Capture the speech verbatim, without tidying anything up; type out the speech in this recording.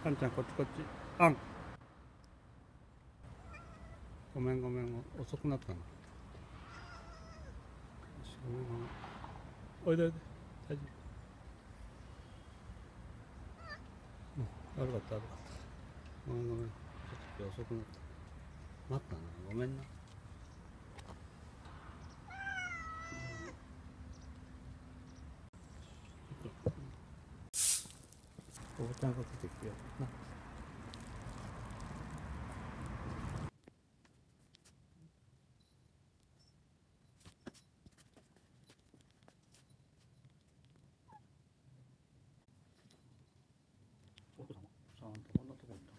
あんちゃんこっちこっち。あん。ごめんごめん、遅くなったの。ごめんごめん。おいでおいで。大丈夫。うん、悪かった悪かった。ごめんごめん。ちょっと遅くなった。待ったな。ごめんな。おばちゃんが出てきてよな。奥様さんとこんなとこにいた。